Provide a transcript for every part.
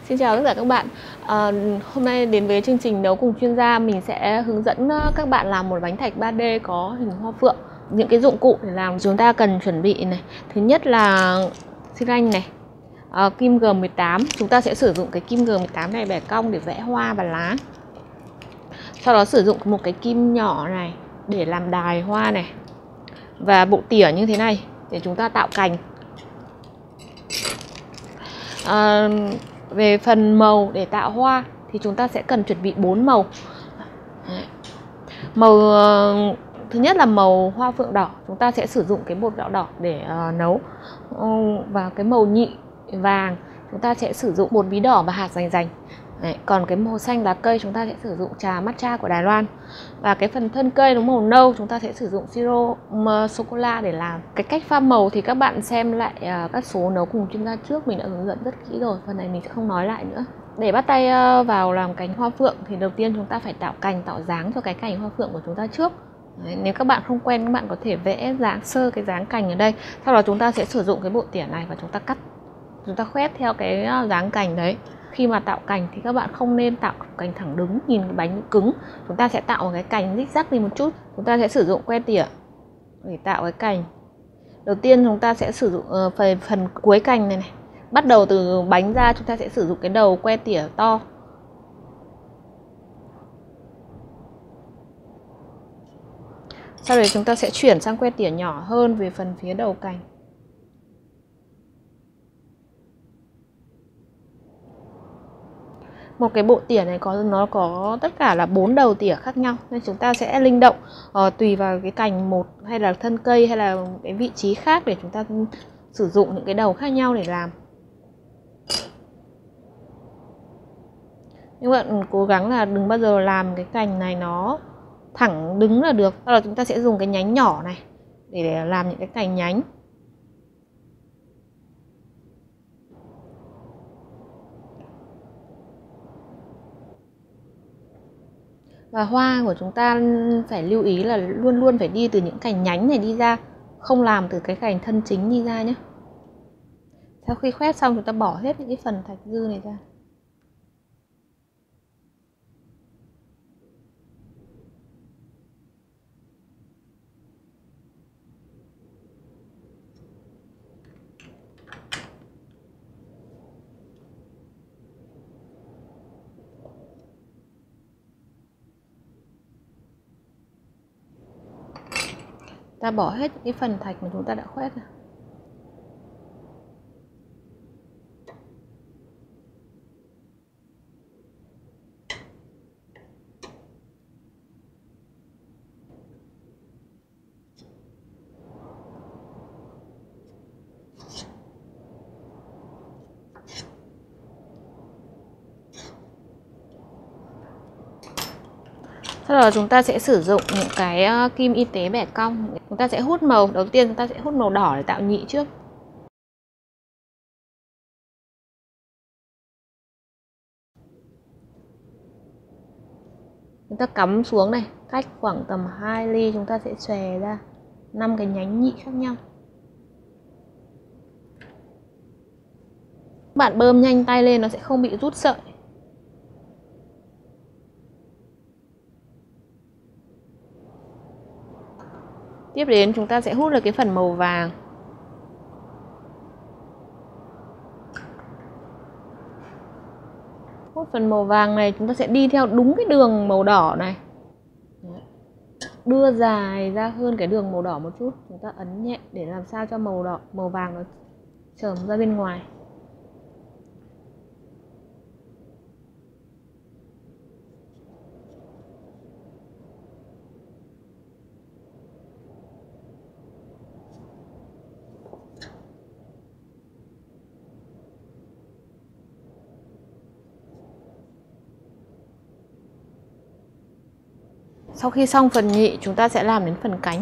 Xin chào tất cả các bạn. Hôm nay đến với chương trình nấu cùng chuyên gia, mình sẽ hướng dẫn các bạn làm một bánh thạch 3D có hình hoa phượng. Những cái dụng cụ để làm chúng ta cần chuẩn bị này. Thứ nhất là xi lanh này, kim G18. Chúng ta sẽ sử dụng cái kim G18 này bẻ cong để vẽ hoa và lá. Sau đó sử dụng một cái kim nhỏ này để làm đài hoa này, và bộ tỉa như thế này để chúng ta tạo cành. Về phần màu để tạo hoa thì chúng ta sẽ cần chuẩn bị 4 màu. Màu thứ nhất là màu hoa phượng đỏ, chúng ta sẽ sử dụng cái bột gạo đỏ để nấu. Và cái màu nhị vàng chúng ta sẽ sử dụng bột bí đỏ và hạt dành dành. Còn cái màu xanh lá cây chúng ta sẽ sử dụng trà matcha của Đài Loan. Và cái phần thân cây nó màu nâu chúng ta sẽ sử dụng siro sô cô la để làm. Cái cách pha màu thì các bạn xem lại các số nấu cùng chuyên gia trước, mình đã hướng dẫn rất kỹ rồi, phần này mình sẽ không nói lại nữa. Để bắt tay vào làm cành hoa phượng thì đầu tiên chúng ta phải tạo cành, tạo dáng cho cái cành hoa phượng của chúng ta trước. Nếu các bạn không quen, các bạn có thể vẽ dáng sơ cái dáng cành ở đây. Sau đó chúng ta sẽ sử dụng cái bộ tỉa này và chúng ta cắt, chúng ta khoét theo cái dáng cành đấy. Khi mà tạo cành thì các bạn không nên tạo cành thẳng đứng, nhìn cái bánh cứng. Chúng ta sẽ tạo một cái cành rích rắc đi một chút. Chúng ta sẽ sử dụng que tỉa để tạo cái cành. Đầu tiên chúng ta sẽ sử dụng phần cuối cành này này. Bắt đầu từ bánh ra chúng ta sẽ sử dụng cái đầu que tỉa to. Sau đấy chúng ta sẽ chuyển sang que tỉa nhỏ hơn về phần phía đầu cành. Một cái bộ tỉa này nó có tất cả là 4 đầu tỉa khác nhau, nên chúng ta sẽ linh động tùy vào cái cành một hay là thân cây hay là cái vị trí khác để chúng ta sử dụng những cái đầu khác nhau để làm. Nhưng bạn cố gắng là đừng bao giờ làm cái cành này nó thẳng đứng là được. Sau đó chúng ta sẽ dùng cái nhánh nhỏ này để làm những cái cành nhánh. Và hoa của chúng ta phải lưu ý là luôn luôn phải đi từ những cành nhánh này đi ra, không làm từ cái cành thân chính đi ra nhé. Sau khi khoét xong chúng ta bỏ hết những cái phần thạch dư này ra. Ta bỏ hết những cái phần thạch mà chúng ta đã khoét ra. Sau đó chúng ta sẽ sử dụng những cái kim y tế bẻ cong. Chúng ta sẽ hút màu. Đầu tiên chúng ta sẽ hút màu đỏ để tạo nhị trước. Chúng ta cắm xuống này, cách khoảng tầm 2 ly chúng ta sẽ xòe ra 5 cái nhánh nhị khác nhau. Các bạn bơm nhanh tay lên nó sẽ không bị rút sợi. Tiếp đến chúng ta sẽ hút được cái phần màu vàng. Hút phần màu vàng này chúng ta sẽ đi theo đúng cái đường màu đỏ này. Đưa dài ra hơn cái đường màu đỏ một chút. Chúng ta ấn nhẹ để làm sao cho màu vàng nó chởm ra bên ngoài. Sau khi xong phần nhị chúng ta sẽ làm đến phần cánh.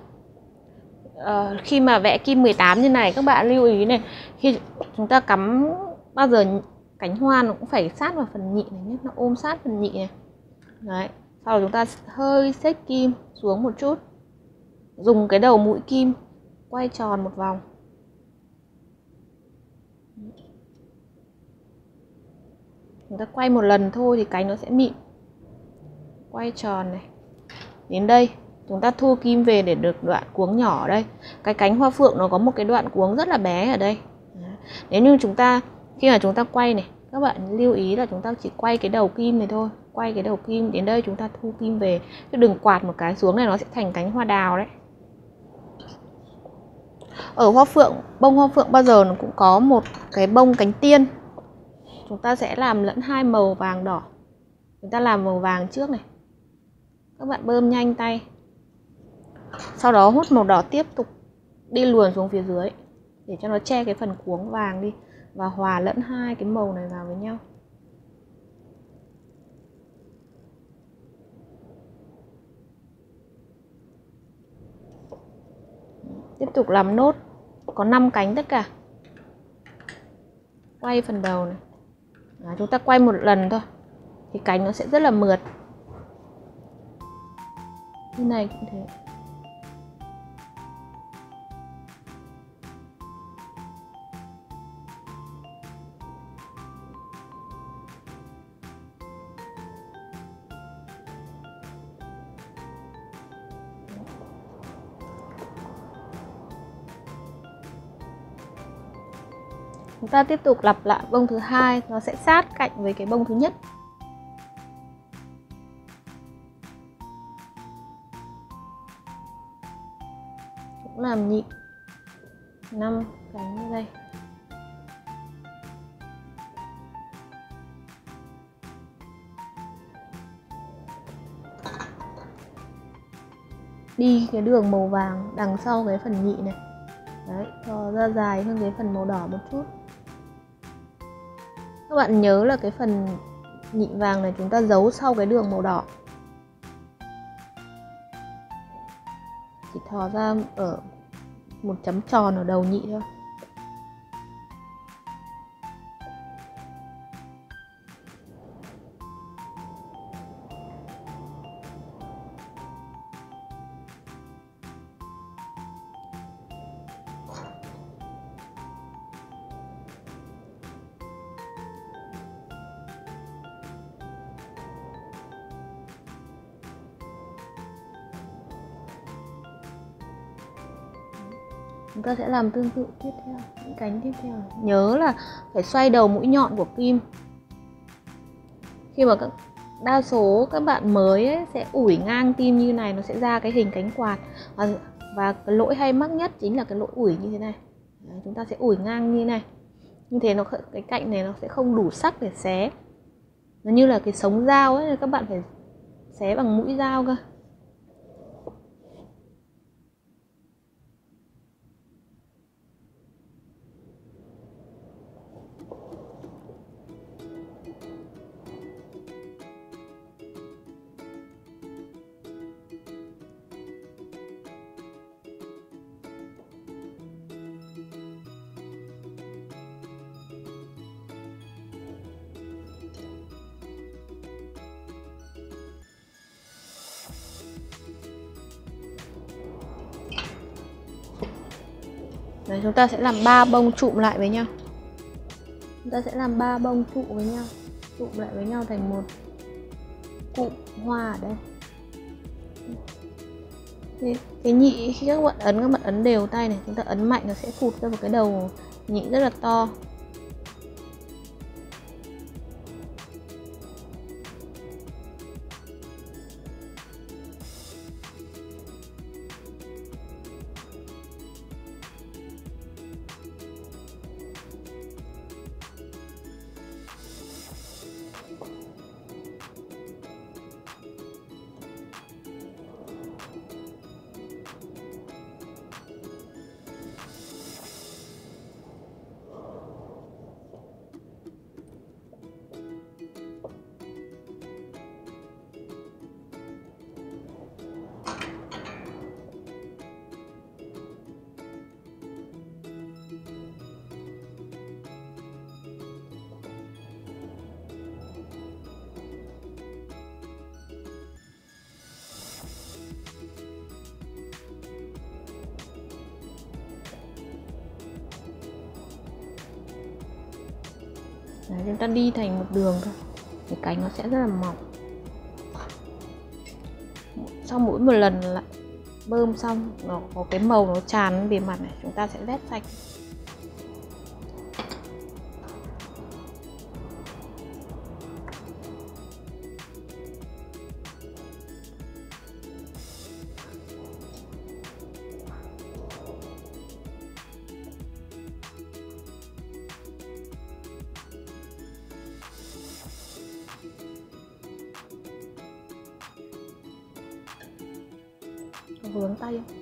Khi mà vẽ kim 18 như này các bạn lưu ý này, khi chúng ta cắm bao giờ cánh hoa nó cũng phải sát vào phần nhị này nhé, nó ôm sát phần nhị này. Đấy. Sau đó chúng ta hơi xếch kim xuống một chút, dùng cái đầu mũi kim quay tròn một vòng. Chúng ta quay một lần thôi thì cánh nó sẽ mịn. Quay tròn này. Đến đây chúng ta thu kim về để được đoạn cuống nhỏ ở đây. Cái cánh hoa phượng nó có một cái đoạn cuống rất là bé ở đây. Nếu như khi mà chúng ta quay này, các bạn lưu ý là chúng ta chỉ quay cái đầu kim này thôi. Quay cái đầu kim đến đây chúng ta thu kim về, chứ đừng quạt một cái xuống này nó sẽ thành cánh hoa đào đấy. Ở hoa phượng, bông hoa phượng bao giờ nó cũng có một cái bông cánh tiên. Chúng ta sẽ làm lẫn hai màu vàng đỏ. Chúng ta làm màu vàng trước này. Các bạn bơm nhanh tay. Sau đó hút màu đỏ tiếp tục đi luồn xuống phía dưới để cho nó che cái phần cuống vàng đi và hòa lẫn hai cái màu này vào với nhau. Tiếp tục làm nốt. Có 5 cánh tất cả. Quay phần đầu này. Chúng ta quay một lần thôi thì cánh nó sẽ rất là mượt. Như này cũng thế. Chúng ta tiếp tục lặp lại bông thứ hai, nó sẽ sát cạnh với cái bông thứ nhất. Cũng làm nhị 5 cánh như đây. Đi cái đường màu vàng đằng sau cái phần nhị này. Đấy, thò ra dài hơn cái phần màu đỏ một chút. Các bạn nhớ là cái phần nhị vàng này chúng ta giấu sau cái đường màu đỏ. Chỉ thò ra ở một chấm tròn ở đầu nhị thôi. Chúng ta sẽ làm tương tự tiếp theo, những cánh tiếp theo. Nhớ là phải xoay đầu mũi nhọn của kim. Khi mà đa số các bạn mới ấy, sẽ ủi ngang kim như này, nó sẽ ra cái hình cánh quạt. Và cái lỗi hay mắc nhất chính là cái lỗi ủi như thế này. Đấy, chúng ta sẽ ủi ngang như này. Như thế cái cạnh này nó sẽ không đủ sắc để xé. Nó như là cái sống dao ấy, các bạn phải xé bằng mũi dao cơ. Đấy, chúng ta sẽ làm 3 bông chụm lại với nhau. Chúng ta sẽ làm 3 bông trụ với nhau, chụm lại với nhau thành một cụm hoa ở đây. Cái nhị khi các bạn ấn đều tay này, chúng ta ấn mạnh nó sẽ phụt ra một cái đầu nhị rất là to. Đấy, chúng ta đi thành một đường thôi, thì cánh nó sẽ rất là mỏng. Sau mỗi một lần lại bơm xong nó có cái màu nó tràn bề mặt này, chúng ta sẽ vét sạch. Vướng tay không?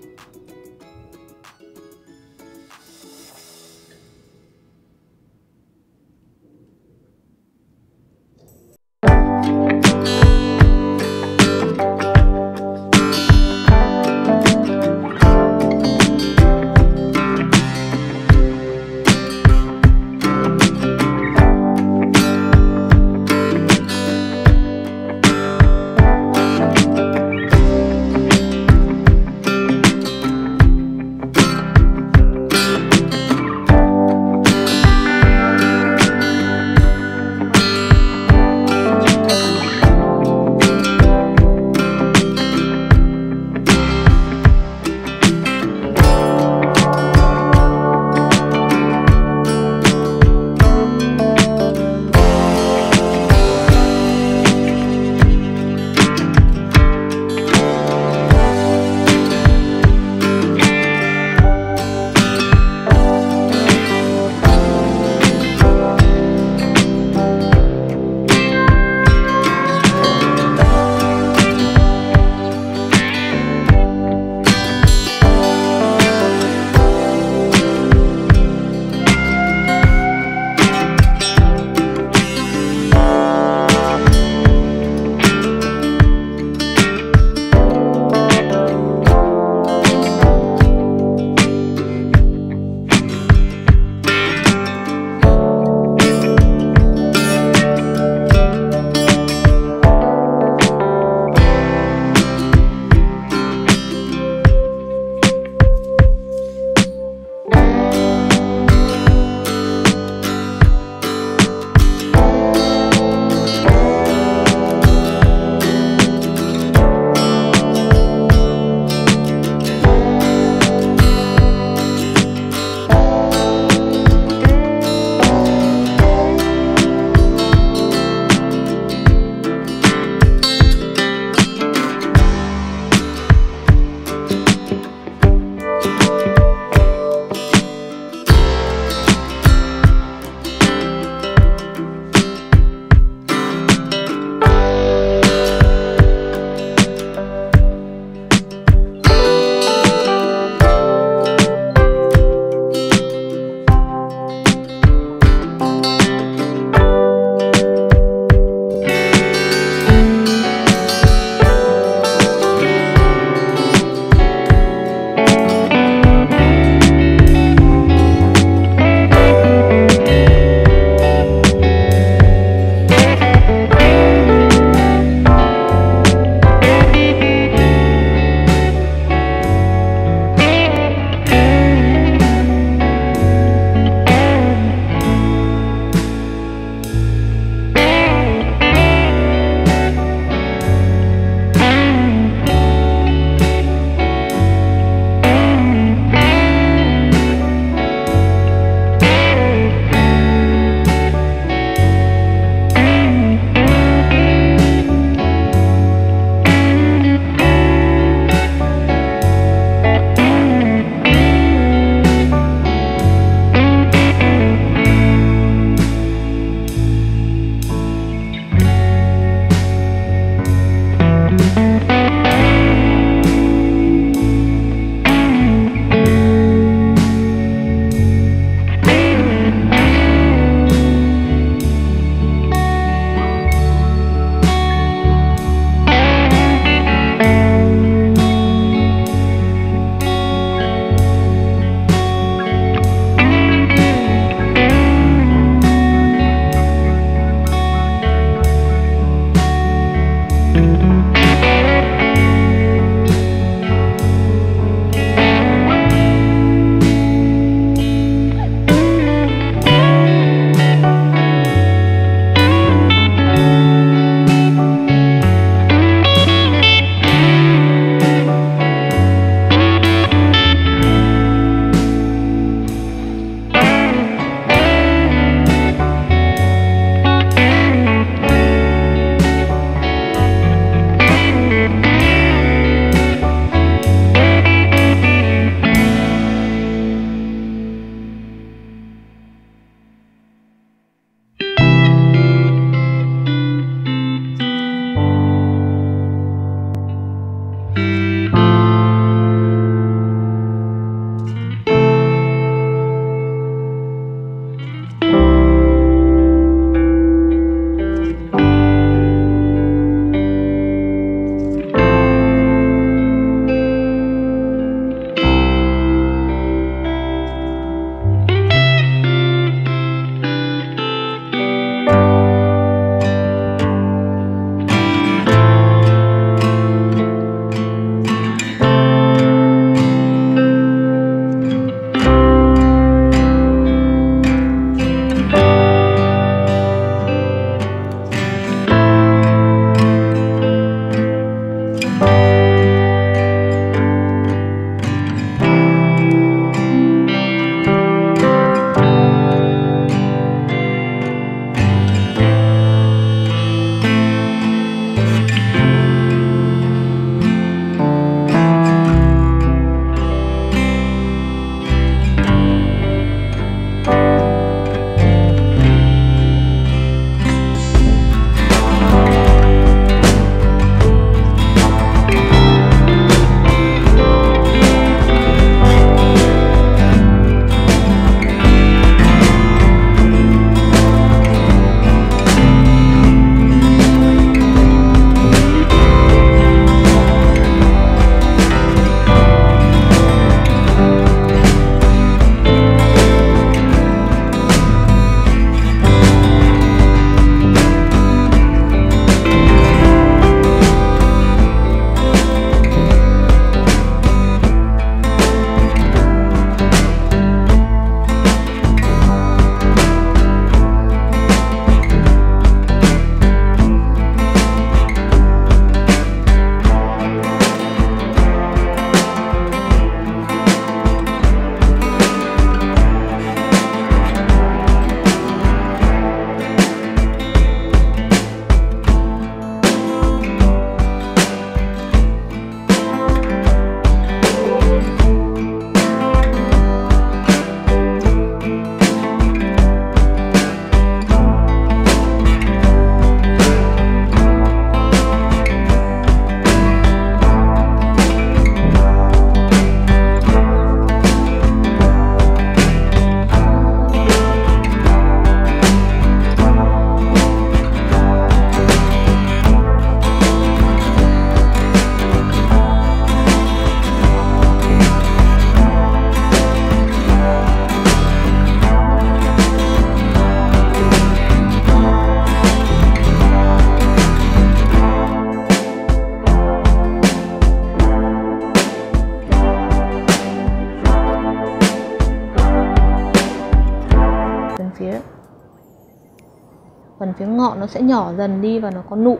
phần phía ngọn nó sẽ nhỏ dần đi và nó có nụ.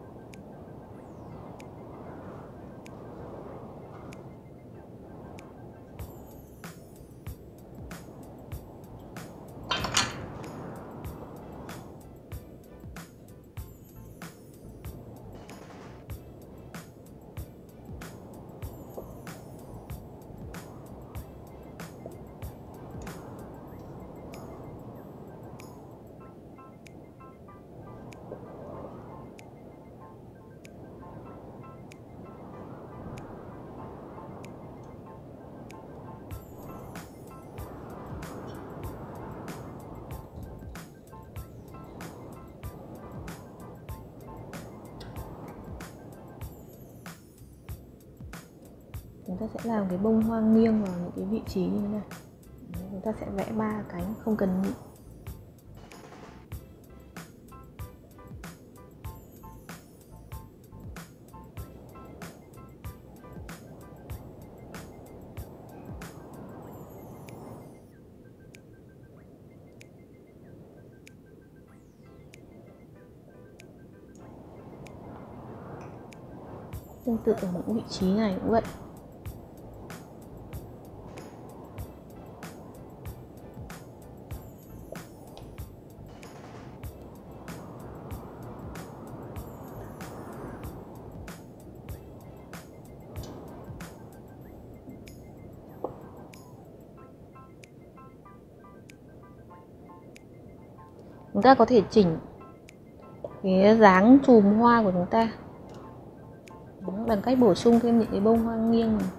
Chúng ta sẽ làm cái bông hoa nghiêng vào những cái vị trí như thế này. Chúng ta sẽ vẽ 3 cánh, không cần nhị. Tương tự ở những vị trí này cũng vậy. Chúng ta có thể chỉnh cái dáng chùm hoa của chúng ta bằng cách bổ sung thêm những cái bông hoa nghiêng này.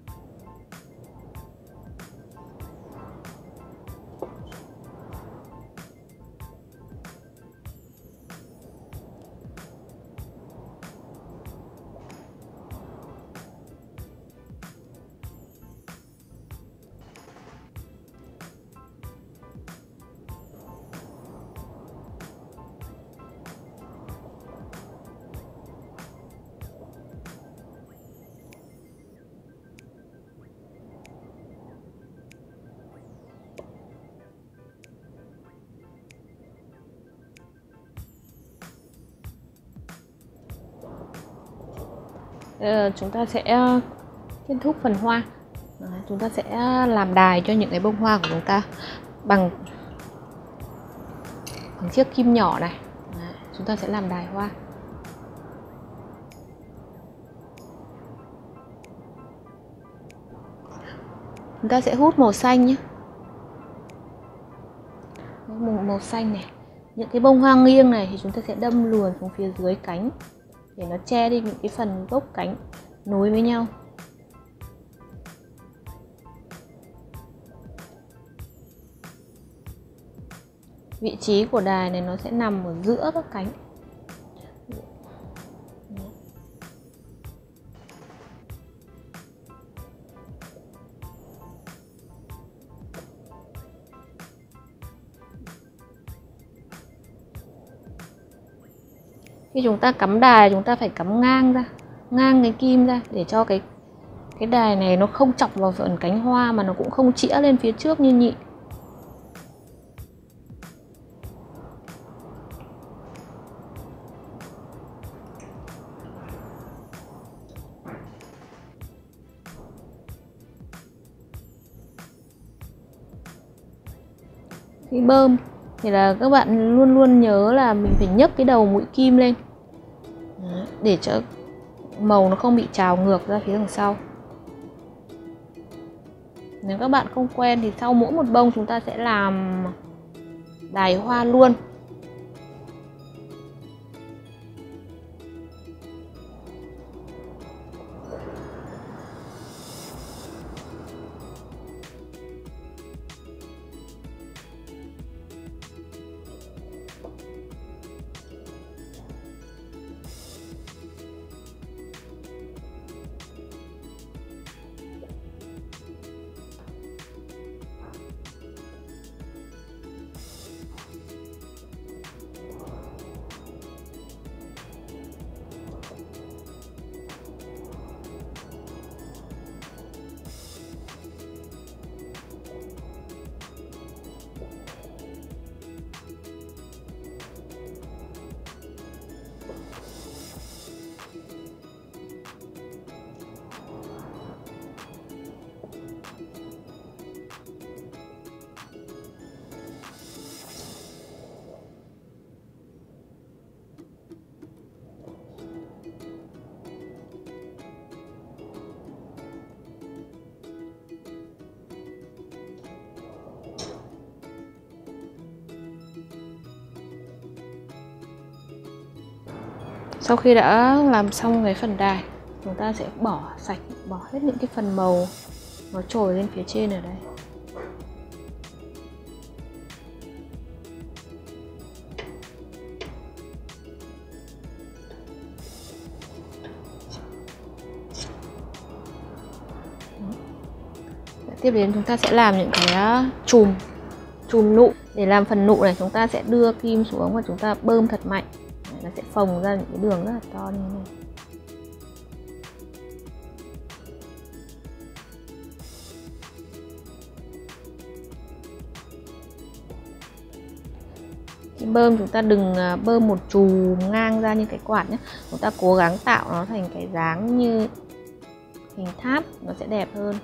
Chúng ta sẽ kết thúc phần hoa. Chúng ta sẽ làm đài cho những cái bông hoa của chúng ta bằng chiếc kim nhỏ này. Chúng ta sẽ làm đài hoa. Chúng ta sẽ hút màu xanh nhé. Màu xanh này. Những cái bông hoa nghiêng này thì chúng ta sẽ đâm luồn xuống phía dưới cánh để nó che đi những cái phần gốc cánh nối với nhau. Vị trí của đài này nó sẽ nằm ở giữa các cánh. Khi chúng ta cắm đài, chúng ta phải cắm ngang ra, ngang cái kim ra để cho cái đài này nó không chọc vào phần cánh hoa mà nó cũng không chĩa lên phía trước như nhị. Khi bơm thì là các bạn luôn luôn nhớ là mình phải nhấc cái đầu mũi kim lên để cho màu nó không bị trào ngược ra phía đằng sau. Nếu các bạn không quen thì sau mỗi một bông chúng ta sẽ làm đài hoa luôn. Sau khi đã làm xong cái phần đài, chúng ta sẽ bỏ sạch, bỏ hết những cái phần màu nó trồi lên phía trên ở đây. Tiếp đến chúng ta sẽ làm những cái chùm nụ. Để làm phần nụ này chúng ta sẽ đưa kim xuống và chúng ta bơm thật mạnh. Nó sẽ phồng ra những cái đường rất là to như thế này. Khi bơm chúng ta đừng bơm một chùm ngang ra như cái quạt nhé. Chúng ta cố gắng tạo nó thành cái dáng như hình tháp, nó sẽ đẹp hơn.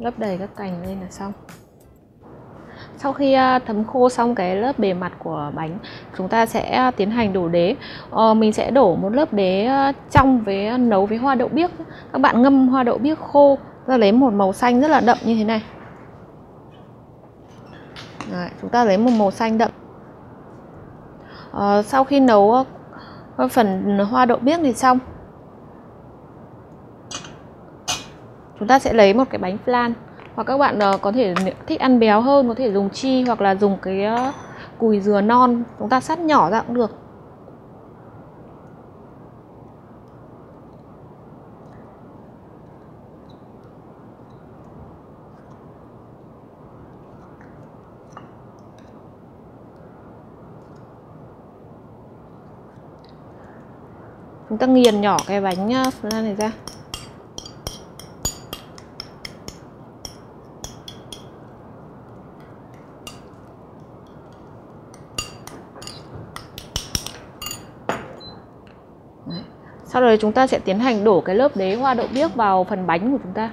lấp đầy các cành lên là xong. Sau khi thấm khô xong cái lớp bề mặt của bánh, chúng ta sẽ tiến hành đổ đế. Mình sẽ đổ một lớp đế trong với nấu với hoa đậu biếc. Các bạn ngâm hoa đậu biếc khô ra lấy một màu xanh rất là đậm như thế này. Đấy, chúng ta lấy một màu xanh đậm. Sau khi nấu phần hoa đậu biếc này xong, chúng ta sẽ lấy một cái bánh flan, hoặc các bạn có thể thích ăn béo hơn có thể dùng chi hoặc là dùng cái cùi dừa non, chúng ta cắt nhỏ ra cũng được. Chúng ta nghiền nhỏ cái bánh flan này ra. Đấy. Sau đó chúng ta sẽ tiến hành đổ cái lớp đế hoa đậu biếc vào phần bánh của chúng ta.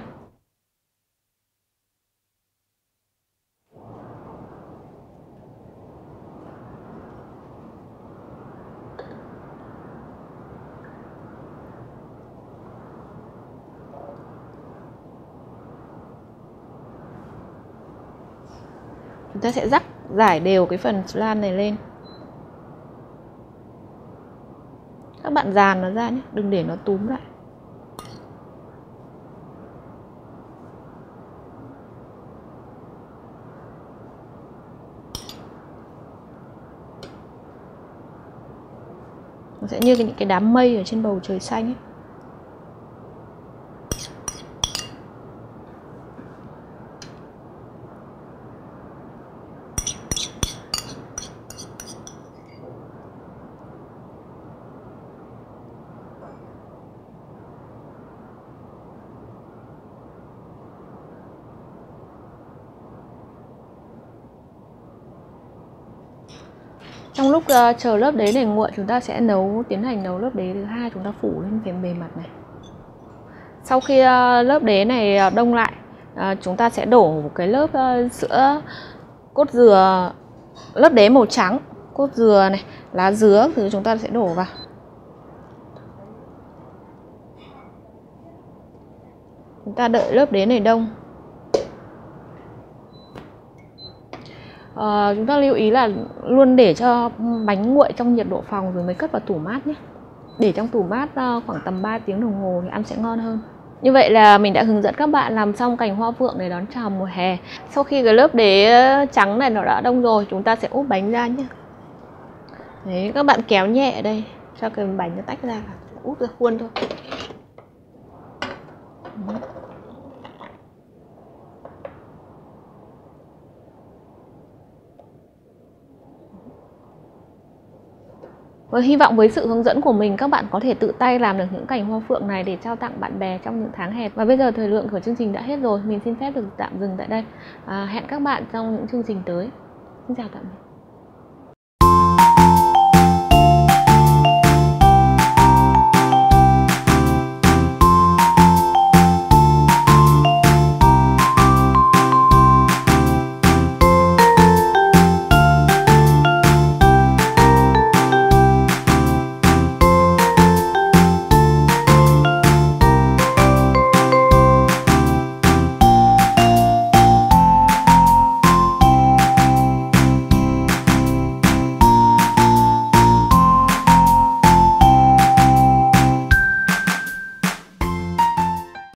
Chúng ta sẽ rải đều cái phần flan này lên. Các bạn dàn nó ra nhé, đừng để nó túm lại. Nó sẽ như những cái đám mây ở trên bầu trời xanh ấy. Trong lúc chờ lớp đế này nguội, chúng ta sẽ tiến hành nấu lớp đế thứ hai, chúng ta phủ lên phía bề mặt này. Sau khi lớp đế này đông lại, chúng ta sẽ đổ một cái lớp sữa cốt dừa, lớp đế màu trắng, cốt dừa này, lá dứa thứ chúng ta sẽ đổ vào. Chúng ta đợi lớp đế này đông. Chúng ta lưu ý là luôn để cho bánh nguội trong nhiệt độ phòng rồi mới cất vào tủ mát nhé. Để trong tủ mát khoảng tầm 3 tiếng đồng hồ thì ăn sẽ ngon hơn. Như vậy là mình đã hướng dẫn các bạn làm xong cành hoa phượng để đón chào mùa hè. Sau khi cái lớp đế trắng này nó đã đông rồi, chúng ta sẽ úp bánh ra nhé. Đấy, các bạn kéo nhẹ ở đây cho cái bánh nó tách ra, úp ra khuôn thôi. Và hy vọng với sự hướng dẫn của mình, các bạn có thể tự tay làm được những cành hoa phượng này để trao tặng bạn bè trong những tháng hè. Và bây giờ thời lượng của chương trình đã hết rồi, mình xin phép được tạm dừng tại đây. Hẹn các bạn trong những chương trình tới. Xin chào tạm biệt.